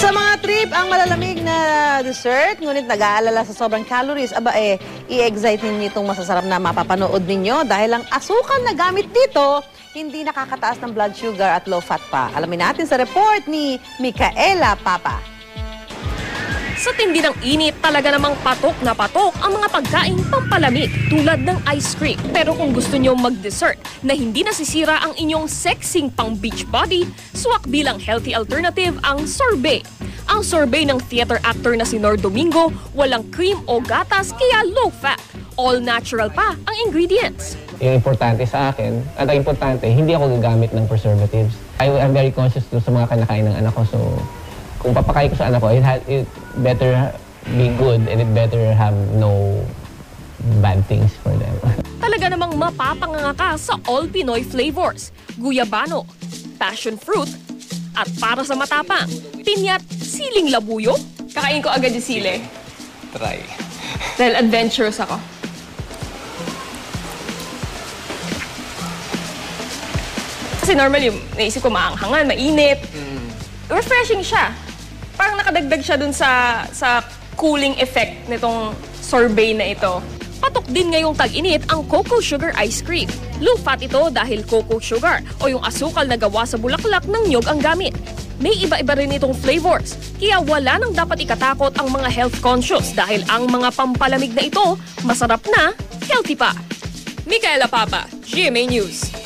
Sa mga trip, ang malalamig na dessert, ngunit nag-aalala sa sobrang calories, i-excite ninyo itong masasarap na mapapanood ninyo dahil ang asukal na gamit dito, hindi nakakataas ng blood sugar at low fat pa. Alamin natin sa report ni Micaela Papa. Sa tindi ng init, talaga namang patok na patok ang mga pagkaing pampalamig tulad ng ice cream. Pero kung gusto nyo mag-dessert na hindi nasisira ang inyong sexing pang beach body, swak bilang healthy alternative ang sorbet. Ang sorbet ng theater actor na si Nor Domingo, walang cream o gatas kaya low fat. All natural pa ang ingredients. Yung importante sa akin, at ang importante, hindi ako gagamit ng preservatives. I'm very conscious sa mga kinakain ng anak ko, so kung papakain ko sa anak ko, it better be good and it better have no bad things for them. Talaga namang mapapanganga ka sa all Pinoy flavors. Guyabano, passion fruit, at para sa matapang, pinyat, siling labuyo. Kakain ko agad yung sili. Try. Dahil adventurous ako. Kasi normally, naisip ko maanghangan, mainit. Refreshing siya. Parang nakadagdag siya dun sa cooling effect nitong sorbet na ito. Patok din ngayong tag-init ang cocoa sugar ice cream. Low fat ito dahil cocoa sugar o yung asukal na gawa sa bulaklak ng nyog ang gamit. May iba-iba rin itong flavors, kaya wala nang dapat ikatakot ang mga health conscious dahil ang mga pampalamig na ito, masarap na, healthy pa. Micaela Papa, GMA News.